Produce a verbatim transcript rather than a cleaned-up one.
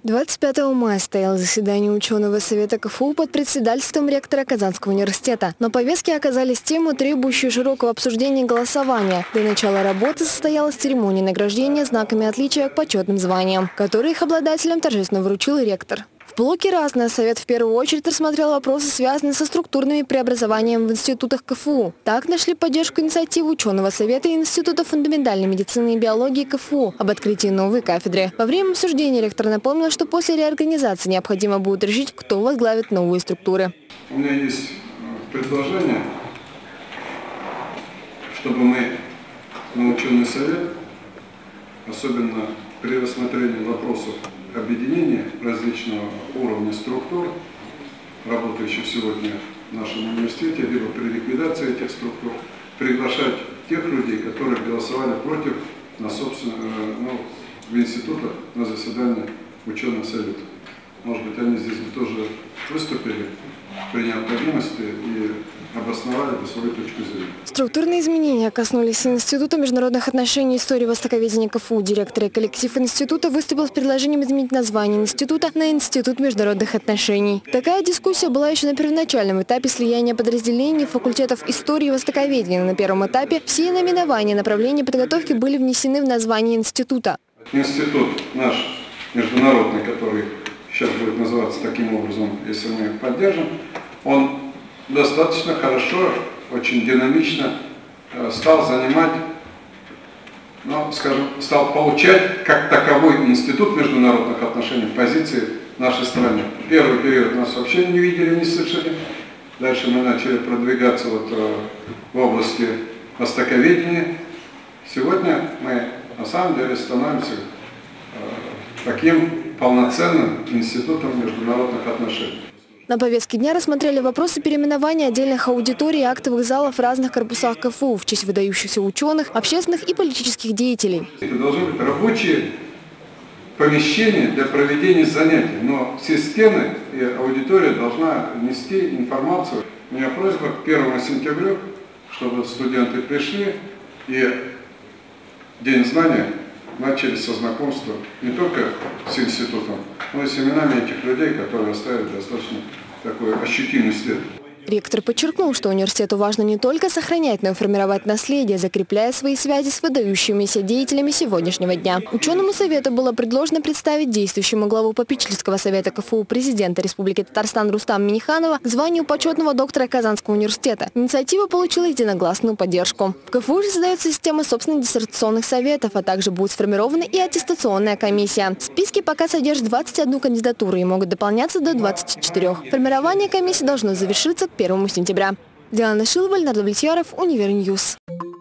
двадцать пятого мая состоялось заседание ученого совета КФУ под председательством ректора Казанского университета. На повестке оказались темы, требующие широкого обсуждения и голосования. До начала работы состоялась церемония награждения знаками отличия к почетным званиям, которые их обладателям торжественно вручил ректор. В блоке «Разное» совет в первую очередь рассмотрел вопросы, связанные со структурными преобразованиями в институтах КФУ. Так нашли поддержку инициативы ученого совета и Института фундаментальной медицины и биологии КФУ об открытии новой кафедры. Во время обсуждения ректор напомнил, что после реорганизации необходимо будет решить, кто возглавит новые структуры. У меня есть предложение, чтобы мы на ученый совет, особенно при рассмотрении вопросов объединения различного уровня структур, работающих сегодня в нашем университете, либо при ликвидации этих структур, приглашать тех людей, которые голосовали против на собственно, ну, в институтах на заседании ученых советов. Может быть, они здесь бы тоже выступили при необходимости и обосновали бы свою точку зрения. Структурные изменения коснулись Института международных отношений и истории востоковедения КФУ. Директор и коллектив института выступил с предложением изменить название института на Институт международных отношений. Такая дискуссия была еще на первоначальном этапе слияния подразделений факультетов истории и востоковедения. На первом этапе все наименования направлений подготовки были внесены в название института. Институт наш международный, который сейчас будет называться таким образом, если мы поддержим, он достаточно хорошо, очень динамично стал занимать, ну, скажем, стал получать как таковой институт международных отношений в позиции в нашей стране. Первый период нас вообще не видели, не слышали. Дальше мы начали продвигаться вот в области востоковедения. Сегодня мы на самом деле становимся таким полноценным институтом международных отношений. На повестке дня рассмотрели вопросы переименования отдельных аудиторий и актовых залов в разных корпусах КФУ в честь выдающихся ученых, общественных и политических деятелей. Это должны быть рабочие помещения для проведения занятий, но все стены и аудитория должна нести информацию. У меня просьба к первому сентября, чтобы студенты пришли и День знания начали со знакомства не только с институтом, но и с именами этих людей, которые оставили достаточно такой ощутимый след. Ректор подчеркнул, что университету важно не только сохранять, но и формировать наследие, закрепляя свои связи с выдающимися деятелями сегодняшнего дня. Ученому совету было предложено представить действующему главу попечительского совета КФУ президента Республики Татарстан Рустама Минниханова к званию почетного доктора Казанского университета. Инициатива получила единогласную поддержку. В КФУ же создается система собственных диссертационных советов, а также будет сформирована и аттестационная комиссия. Списки пока содержат двадцать одну кандидатуру и могут дополняться до двадцати четырёх. Формирование комиссии должно завершиться к первому сентября. Диана Шилова, Леонард Влетьяров, Универньюз.